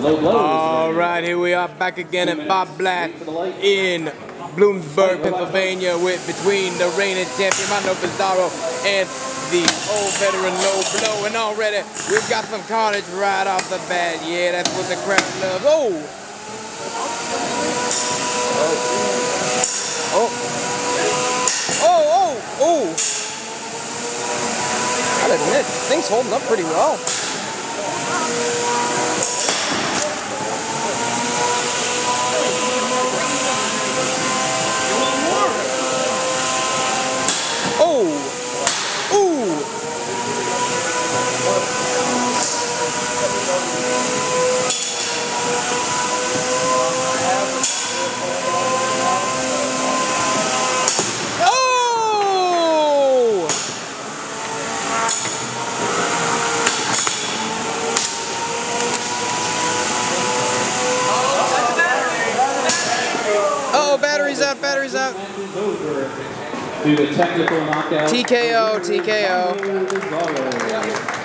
All right, here we are back again at Bob Black in Bloomsburg, Pennsylvania, between the reigning champion Mondo Bizarro and the old veteran Low Blow. And already we've got some carnage right off the bat. Yeah, that's what the crowd loves. Oh! Oh! Oh! Oh! Oh! I'll admit, things holding up pretty well. Oh! Ooh! Oh, battery's out, battery's out. Due to technical knockout. TKO, TKO.